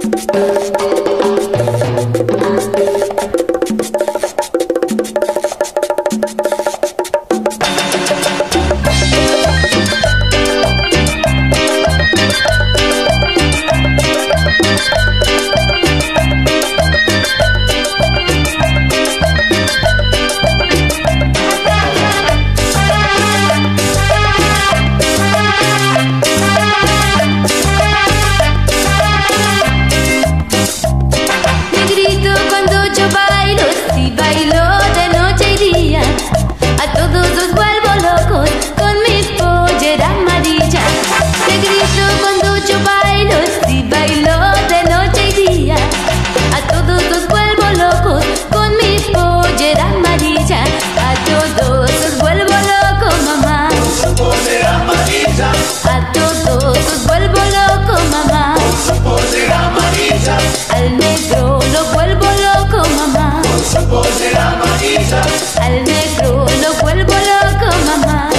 Al negro lo vuelvo loco, mamá.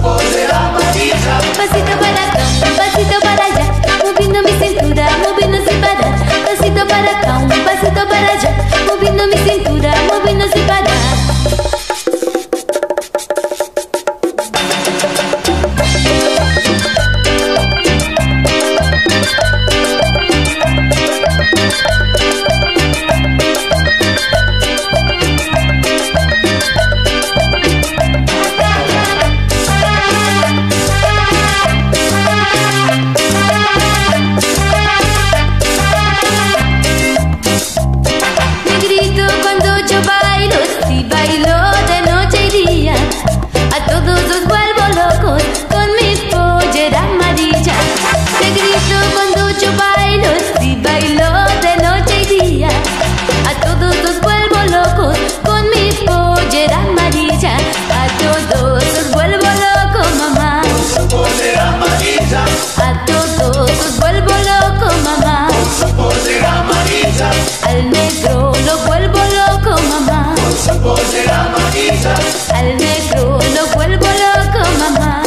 Pasito para acá, un pasito para allá, moviendo mi cintura, moviendo sin parar. Pasito para acá, un pasito para allá, moviendo mi cintura, moviendo sin parar. Al negro lo vuelvo loco, mamá. Al negro lo vuelvo loco, mamá.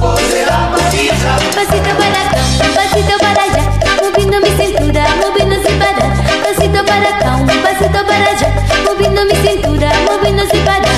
Pasito para acá, un pasito para allá, moviendo mi cintura, moviendo sin parar. Pasito para acá, un pasito para allá, moviendo mi cintura, moviendo sin parar.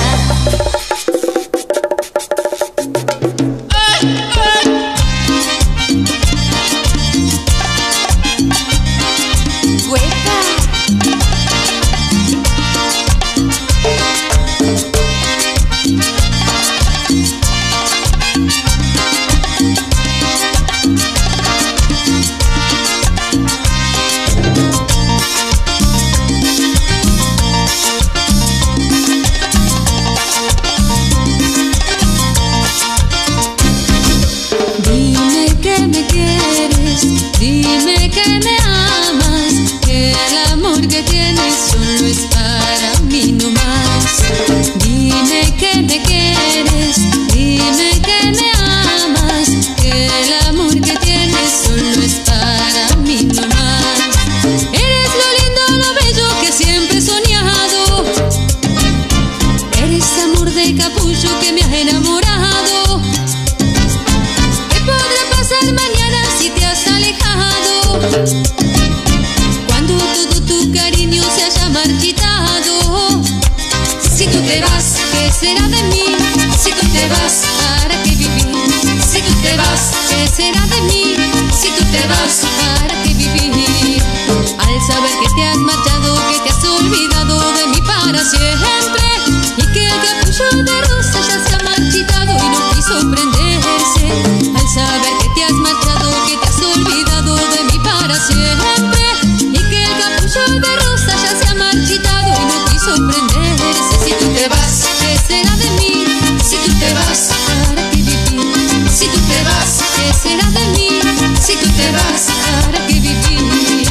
Dime que me amas, que el amor que tienes solo es para mí nomás. Dime que me quieres, dime que me amas, que el amor que tienes solo es para mí nomás. Eres lo lindo, lo bello que siempre he soñado. Eres amor de capullo que me has enamorado. ¿Qué podrá pasar mañana si te has alejado? Cuando todo tu cariño se haya marchitado. Si tú te vas, ¿qué será de mí? Si tú te vas, ¿para qué vivir? Si tú te vas, ¿qué será de mí? Si tú te vas, ¿para qué vivir? Al saber que te has marchado, que te has olvidado de mí para siempre, y que el capullo de rosa ya se ha marchitado y no quiso prenderse. Al saber que te has marchado, que te has olvidado de mí para siempre, y que el capullo de rosa ya se ha marchitado y no quiso prenderse. Si tú te vas, ¿qué será de mí? Si tú te vas, ¿para qué vivir? Si tú te vas, ¿qué será de mí? Si tú te vas, ¿para qué vivir?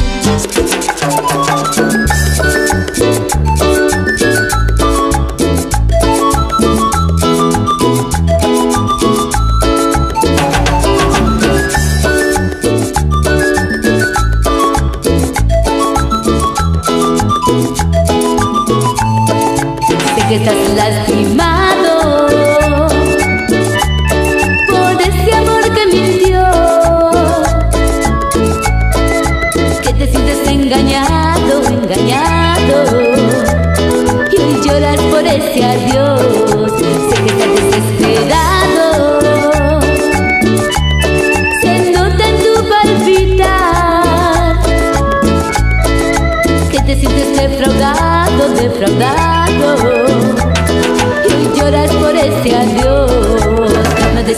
Que estás lastimado por ese amor que mintió, que te sientes engañado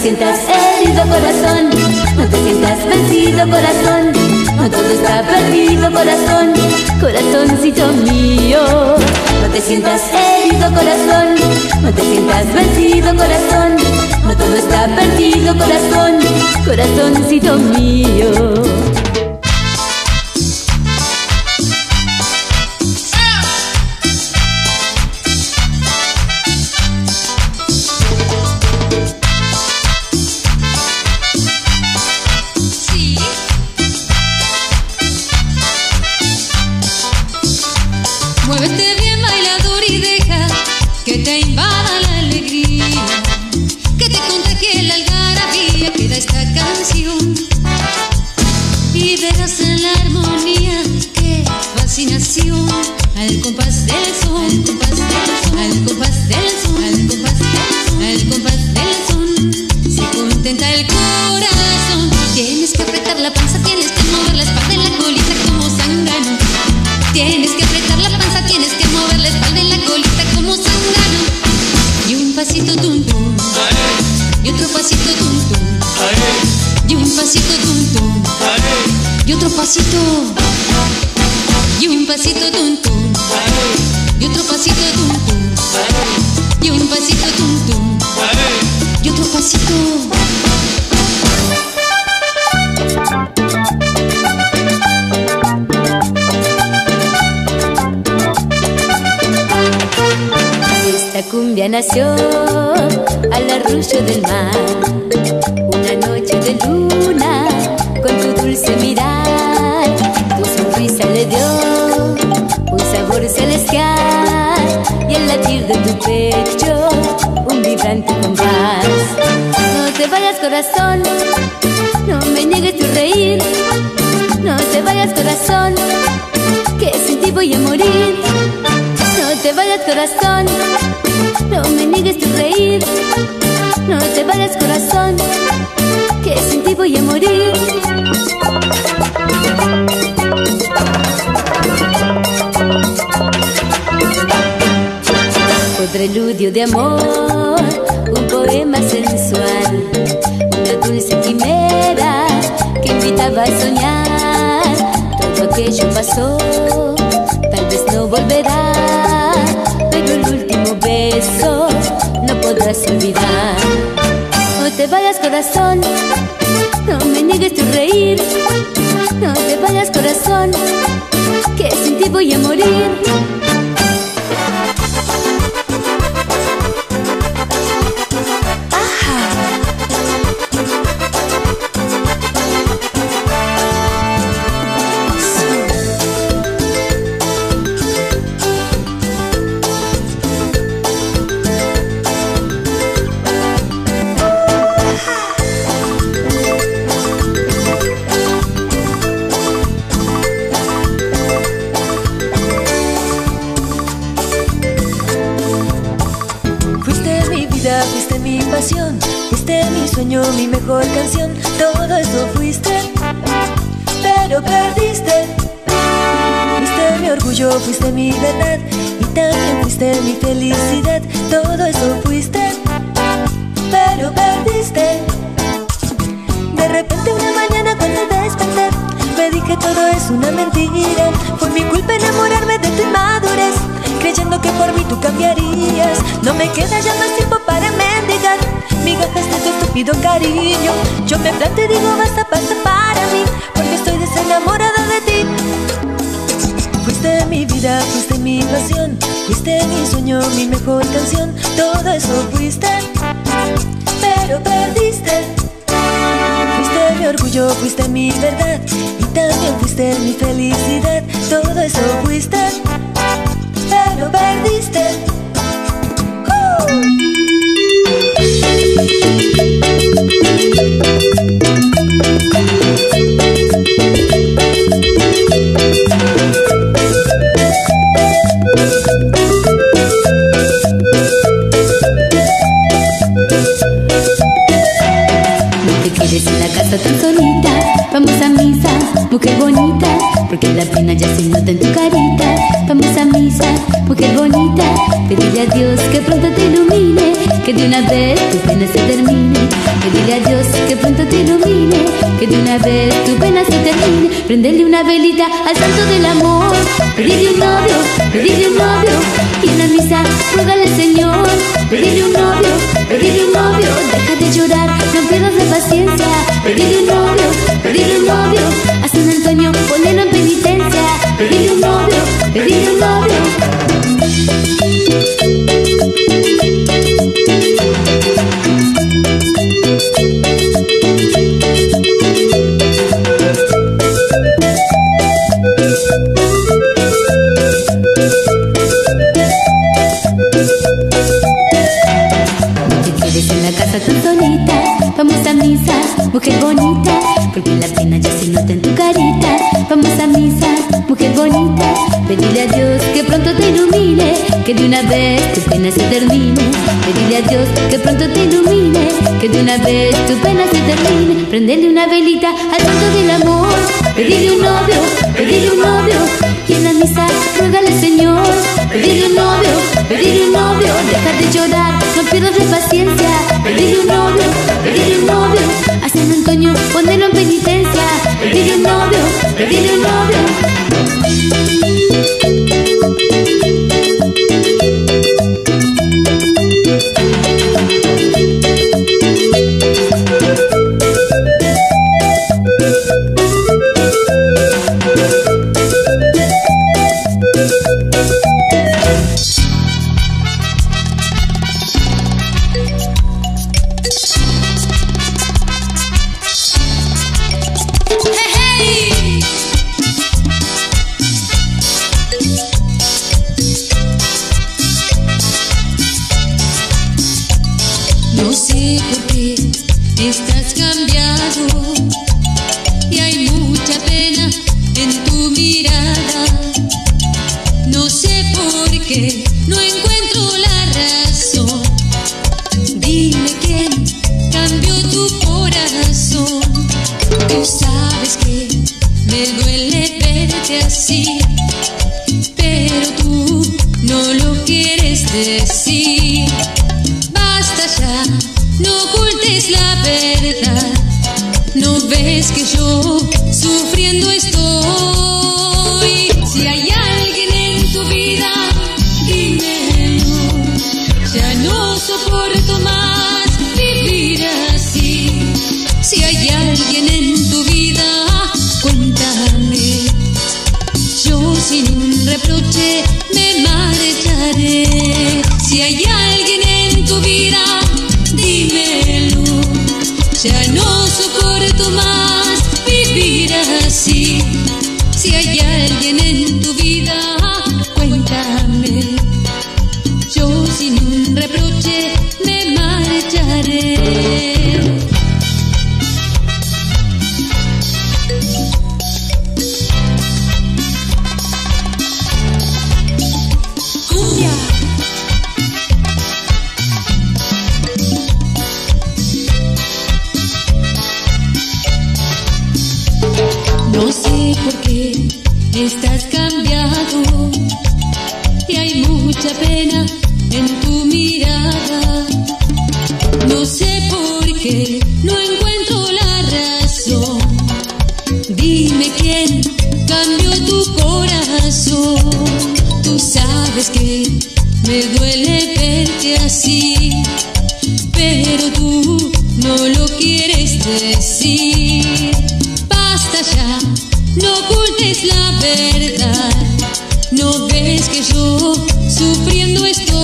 sientas herido, corazón. No te sientas vencido, corazón. No todo está perdido, corazón. Corazoncito mío. No te sientas herido, corazón. No te sientas vencido, corazón. No todo está perdido, corazón. Corazoncito mío. Muévete bien, bailador, y deja que te invada la alegría, que te contagie la algarabía que da esta canción. Y verás en la armonía qué fascinación, al compás del son, al compás del son, al compás del son, al compás del son, al compás del son. Se contenta el corazón. Tienes que apretar la panza, tienes que mover la espalda y la colita como zángano. Tienes que apretar la panza, tienes que mover la espalda y la colita como zángano. Y un pasito tum tum, y otro pasito tum tum, y un pasito tum tum, y otro pasito, y un pasito tum tum, y otro pasito tum tum, y un pasito tum tum, y otro pasito. Esta cumbia nació al arrullo del mar, una noche de luna con tu dulce mirar. Tu sonrisa le dio un sabor celestial y el latir de tu pecho un vibrante compás. No te vayas, corazón, no me niegues tu reír. No te vayas, corazón, que sin ti voy a morir. No te vayas, corazón, no me niegues tu reír. No te vayas, corazón, que sin ti voy a morir. Fue preludio de amor, un poema sensual, una dulce quimera que invitaba a soñar. Todo aquello pasó, tal vez no volverá, pero el último beso no podrás olvidar. No te vayas, corazón, no me niegues tu reír. No te vayas, corazón, que sin ti voy a morir. Fuiste mi pasión, fuiste mi sueño, mi mejor canción. Todo eso fuiste, pero perdiste. Fuiste mi orgullo, fuiste mi verdad, y también fuiste mi felicidad. Todo eso fuiste, pero perdiste. De repente una mañana cuando desperté, me dije todo es una mentira. Fue mi culpa enamorarme de tu inmadurez, creyendo que por mí tú cambiarías. No me queda ya más tiempo para mendigar migajas de tu estúpido cariño. Yo me planto y digo basta, basta para mí, porque estoy desenamorada de ti. Fuiste mi vida, fuiste mi pasión, fuiste mi sueño, mi mejor canción. Todo eso fuiste, pero perdiste. Fuiste mi orgullo, fuiste mi verdad, y también fuiste mi felicidad. Todo eso fuiste, pero perdiste. En la casa tan solita, vamos a misa, mujer bonita, porque la pena ya se nota en tu carita. Vamos a misa, mujer bonita, pedirle a Dios que pronto te ilumine, que de una vez tu pena se termine. Que dile a Dios que pronto te ilumine, que de una vez tu pena se termine. Prendele una velita al santo del amor, pedirle un novio, pedirle un novio. Y en la misa ruégale al Señor, pedirle un novio, pedirle un novio. Deja de llorar, no pierdas la paciencia. Pedirle un novio, pedirle un novio. A San Antonio ponelo en penitencia. Pedirle un novio, pedirle un novio. En la casa tan solita, vamos a misa, mujer bonita, porque la pena ya se nota en tu carita. Vamos a misa, mujer bonita, pedirle a Dios que pronto te ilumine, que de una vez tu pena se termine. Pedirle a Dios que pronto te ilumine, que de una vez tu pena se termine. Prendele una velita al santo del amor, pedirle un novio, pedirle un novio. Y en la misa ruégale al Señor, pedirle un novio, pedirle un novio. Deja de llorar, no pierdas la paciencia. Pedirle un novio, pedirle un novio. A San Antonio ponelo en penitencia. Pedirle un novio, pedirle un novio. No sé por qué estás cambiado y hay mucha pena en tu mirada. No sé por qué no encuentro la razón. Dime quién cambió tu corazón. Tú sabes que me duele verte así, pero tú no lo quieres decir. Basta ya, no ocultes la verdad. No ves que yo sufriendo estoy. Si hay alguien en tu vida, dímelo. Ya no soporto más vivir así. Si hay alguien en tu vida, cuéntame. Yo sin un reproche me marcharé. Si hay alguien en tu vida, dímelo. Ya no soporto más vivir así. Si hay alguien en tu vida, cuéntame. Yo sin un reproche me marcharé. No sé por qué estás cambiado y hay mucha pena en tu mirada. No sé por qué no encuentro la razón. Dime quién cambió tu corazón. Tú sabes que me duele verte así, pero tú no lo quieres decir. Basta ya, no ocultes la verdad. No ves que yo sufriendo estoy.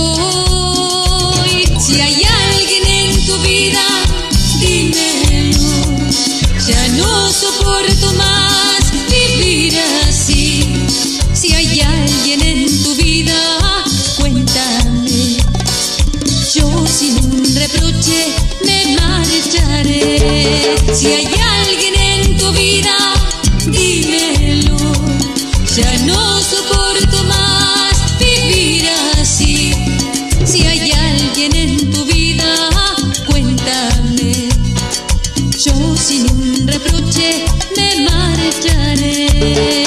Si hay alguien en tu vida, dímelo. Ya no soporto más vivir así. Si hay alguien en tu vida, cuéntame. Yo sin un reproche me marcharé. Si hay alguien en tu vida, dímelo. Ya no soporto más vivir así. Si hay alguien en tu vida, cuéntame. Yo sin un reproche me marcharé.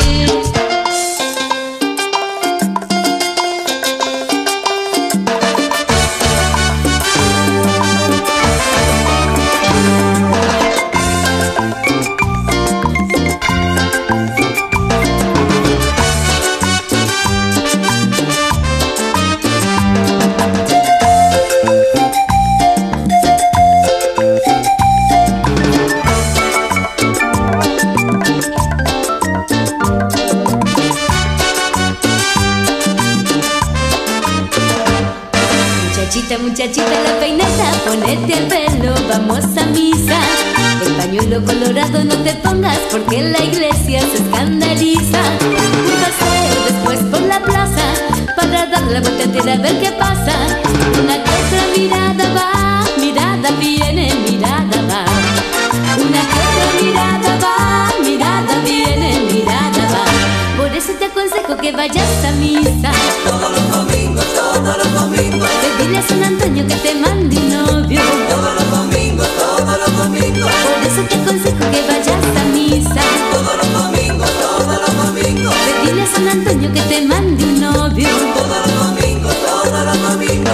muchachita la peineta, ponete el pelo, vamos a misa. El pañuelo colorado no te pongas porque la iglesia se escandaliza. Un paseo después por la plaza para dar la vuelta entera a ver qué pasa. Una que otra mirada va, mirada viene, mirada va. Una que otra mirada va, mirada viene, mirada va. Por eso te aconsejo que vayas a misa Todos los domingos, todos los domingos. Pedirle a San Antonio que te mande un novio. Todos los domingos, todos los domingos. Por eso te aconsejo que vayas a misa Todos los domingos, todos los domingos. Pedirle a San Antonio que te mande un novio. Todos los domingos, todos los domingos.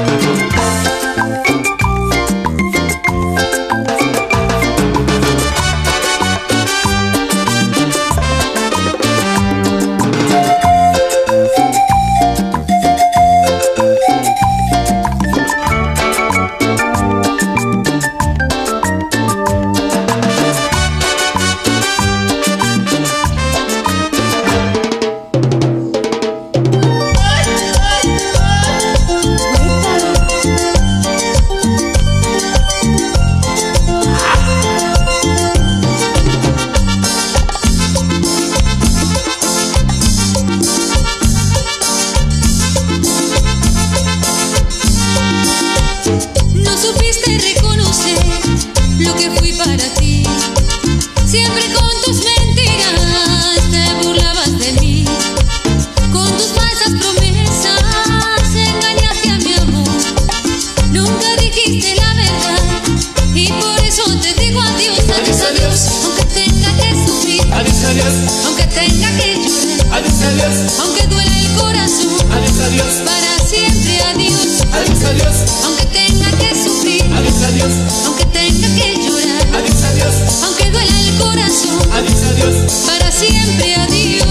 No supiste reconocer lo que fui para ti. Siempre con tus mentiras te burlabas de mí. Con tus falsas promesas engañaste a mi amor. Nunca dijiste la verdad y por eso te digo adiós, adiós, adiós. Aunque tenga que sufrir, Adiós, adiós. aunque tenga que llorar, Adiós, adiós. aunque duela el corazón, Adiós, adiós. para siempre adiós. Adiós, adiós. Aunque tenga que sufrir, Adiós, adiós. aunque tenga que llorar, Adiós, adiós. aunque duela el corazón, Adiós, adiós. para siempre adiós.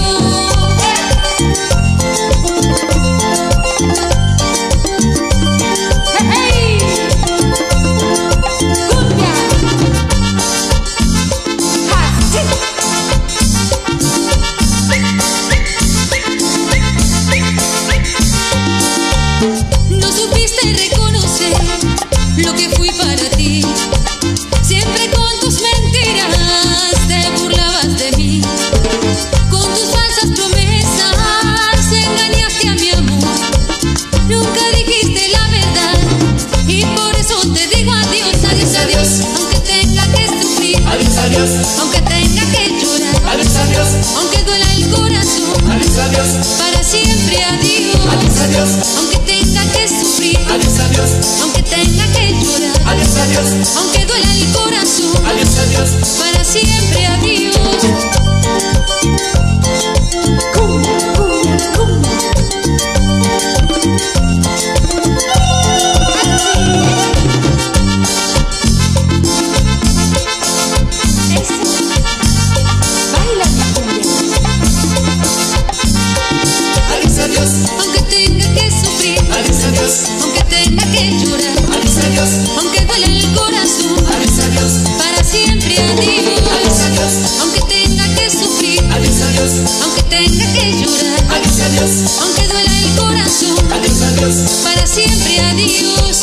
¡Hey! ¡Cumbia! No supiste reconocer lo que fui para ti. Siempre con tus mentiras te burlabas de mí. Con tus falsas promesas engañaste a mi amor. Nunca dijiste la verdad y por eso te digo adiós, adiós, adiós. Aunque tenga que sufrir, Adiós, adiós. aunque tenga que llorar, Adiós, adiós. aunque duela el corazón, Adiós, adiós. para siempre adiós. Adiós, adiós. Aunque tenga que sufrir, Adiós, adiós. aunque tenga que llorar, Adiós, adiós. aunque duela el corazón, Adiós, adiós. para siempre adiós. Cumbia, cumbia, cumbia. Baila mi cumbia. Adiós, adiós. Aunque tenga que sufrir, Adiós, adiós. aunque tenga que llorar, Adiós, adiós. aunque duela el corazón, Adiós, adiós. para siempre adiós. Adiós, adiós. Aunque tenga que sufrir, Adiós, adiós. aunque tenga que llorar, Adiós, adiós. aunque duela el corazón, Adiós, adiós. para siempre adiós.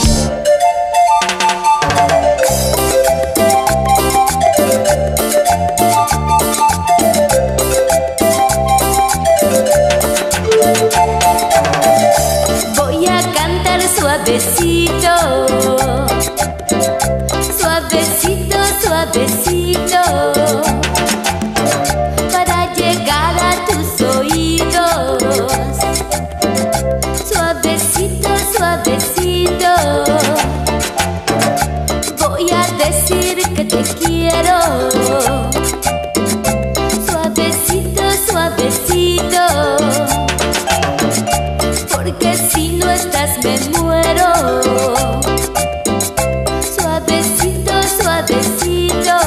Voy a cantar suavecito, suavecito, suavecito, para llegar a tus oídos. Suavecito, suavecito, voy a decir que te quiero. Suavecito, suavecito, porque si no estás me muero. Suavecito, suavecito,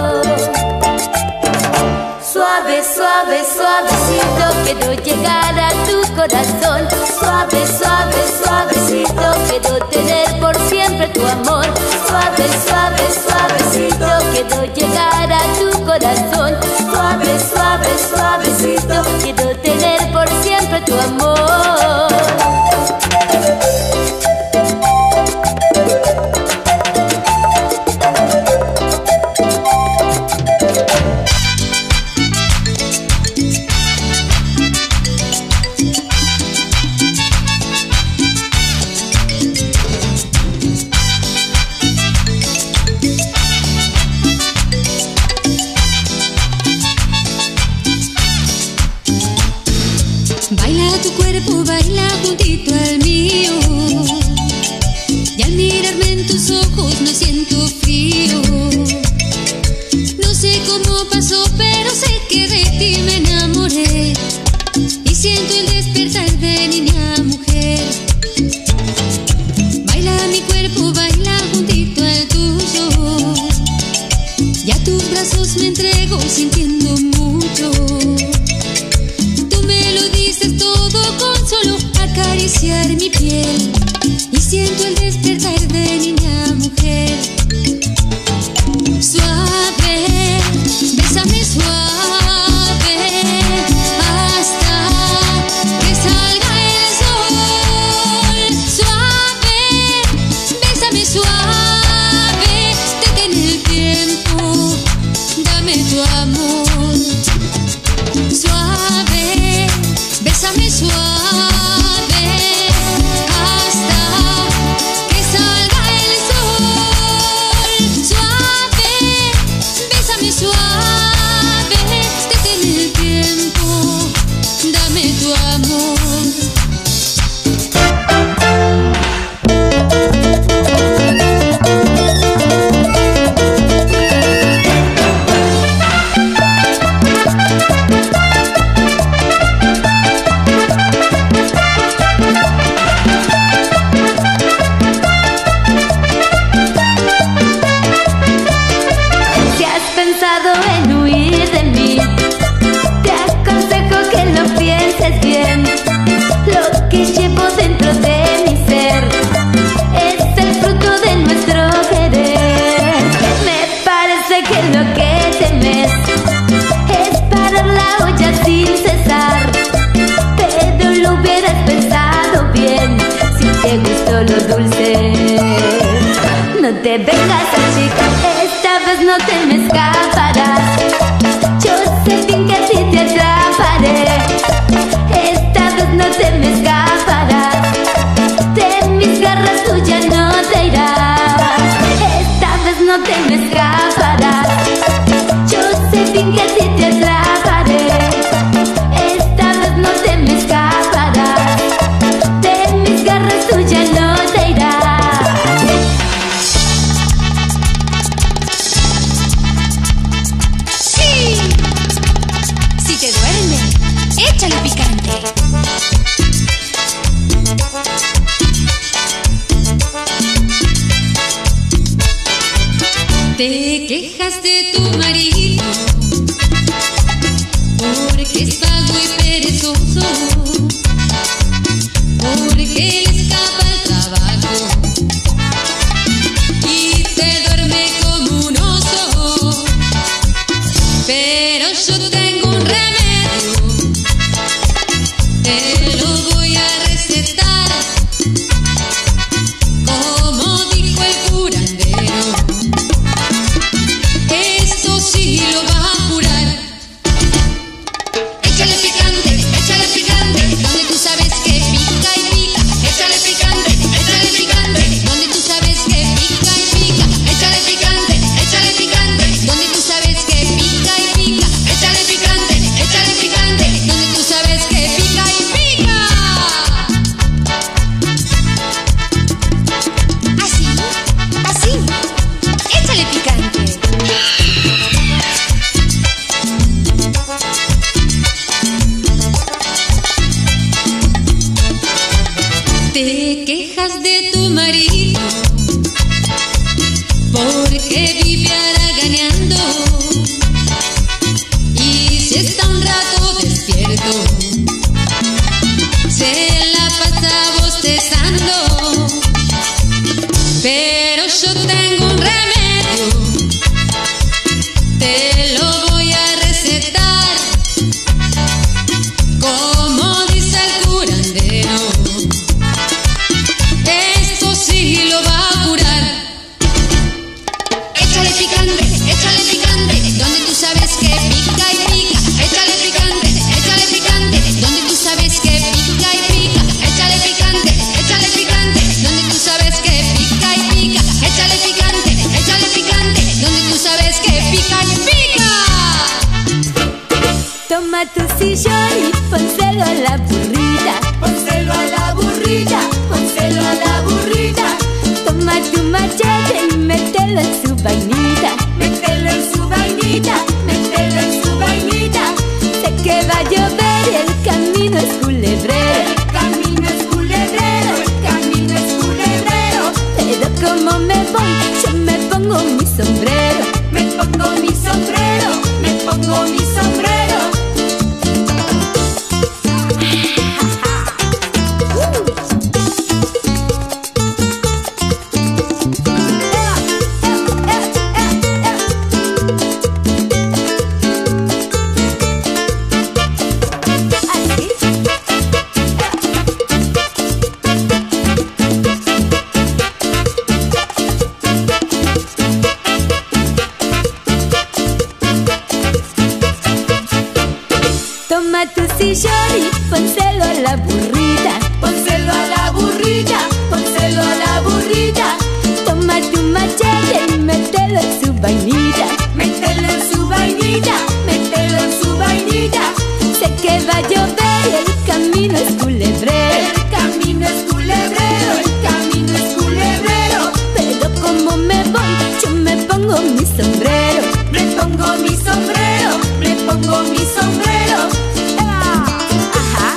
suave, suave, suavecito, quiero llegar a tu corazón. Suave, suave, suavecito, quiero tener por siempre tu amor. Suave, suave, suavecito, quiero llegar a tu corazón. Suave, suave, suavecito, quiero tener por siempre tu amor. Baila tu cuerpo, baila juntito al mío. Y al mirarme en tus ojos no siento frío. No sé cómo pasó, pero sé que de ti me enamoré. Y siento el despertar de niña a mujer. Baila mi cuerpo, baila juntito al tuyo. Y a tus brazos me entrego sintiendo mucho. Tú me lo dices todo con solo acariciar mi piel. Y siento el despertar de niña a mujer. Suave, bésame suave, hasta que salga el sol. Suave, bésame suave, detén el tiempo, dame tu amor. Suave, bésame suave, hasta que salga el sol. Suave, bésame suave, detén el tiempo, dame tu amor. Si has pensado en huir de mí, te aconsejo que lo pienses bien. Lo que llevo dentro de mi ser es el fruto de nuestro querer. Me parece que lo que temes es parar la olla sin cesar, pero lo hubieras pensado bien si te gustó lo dulce. No te vengas así, esta vez no te me escaparás. Yo sé bien que así te atraparé. Esta vez no te me escaparás. De mis garras tú ya no te irás. Esta vez no te me escaparás. Yo sé bien que así te atraparé. Esta vez no te me escaparás. De mis garras tú ya no te irás. Sí, si te duerme, échale picante. Te quejas de tu marido porque es vago y perezoso, porque él escapa al trabajo y se duerme como un oso. Pero yo tengo un remedio, te lo voy a recetar, como dijo el curandero. Esto sí lo va a curar. Échale picante, donde tú sabes que pica y pica. Échale picante, donde tú sabes que pica y pica. Échale picante, donde tú sabes que pica y pica. Échale picante, donde tú sabes que pica y pica. Así, échale picante. Te quejas de tu marido porque vive haraganeando y si está un rato despierto se la pasa bostezando. Pero yo tengo un remedio, te lo voy a recetar, como dice el curandero. Esto sí lo va a curar. Échale picante, donde tú sabes que pica y pica. Échale picante, sillón y pónselo a la burrita. Pónselo a la burrita, pónselo a la burrita. Toma tu machete y mételo en su vainita. Mételo en su vainita, mételo en su vainita. Sé que va a llover y el camino es culebrero. El camino es culebrero, el camino es culebrero. Pero como me voy, yo me pongo mi sombrero. Me pongo mi sombrero, me pongo mi sombrero. Toma tu sillón y pónselo a la burrita. Pónselo a la burrita, pónselo a la burrita. Toma tu machete y mételo en su vainita. Mételo en su vainita, mételo en su vainita. Sé que va a llover y el camino es culebrero. El camino es culebrero, el camino es culebrero. Pero como me voy, yo me pongo mi sombrero. Me pongo mi sombrero, me pongo mi sombrero. Ajá.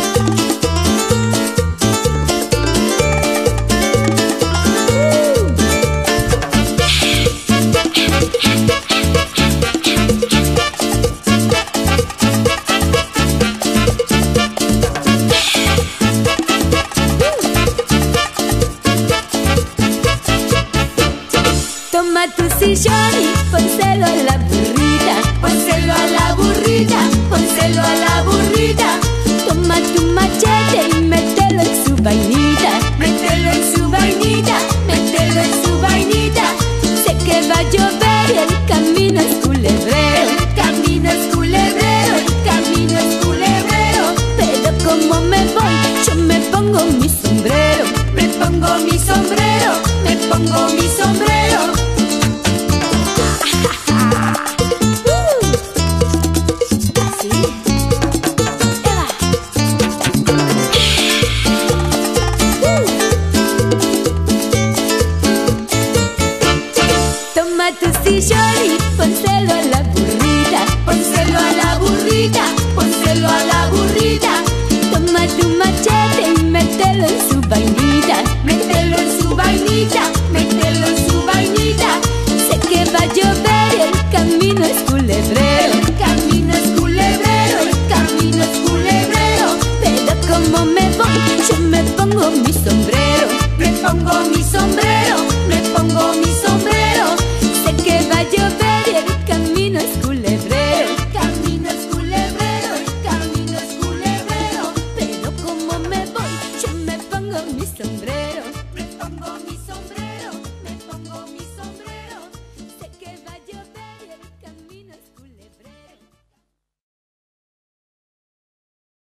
Toma tu sillón y pónselo a la burrita. Pónselo a la burrita, pónselo a la burrita. Toma tu machete y mételo en su vainita. Mételo en su vainita, mételo en su vainita. Sé que va a llover y el camino es culebrero. El camino es culebrero, el camino es culebrero. Pero como me voy, yo me pongo mi sombrero. Me pongo mi sombrero, me pongo mi sombrero. Así. Eva. Toma tu sillón y pónselo a la burrita. Pónselo a la burrita, pónselo a la burrita. Toma tu machete y mételo en su vainita. Mételo en su vainita, mételo en su vainita. Sé que va a llover y el camino es culebrero. El camino es culebrero, el camino es culebrero. Pero como me voy, yo me pongo mi sombrero. Me pongo mi sombrero, me pongo mi sombrero. Sé que va a llover y el camino es culebrero. El camino es culebrero, el camino es culebrero. Pero como me voy, yo me pongo mi sombrero.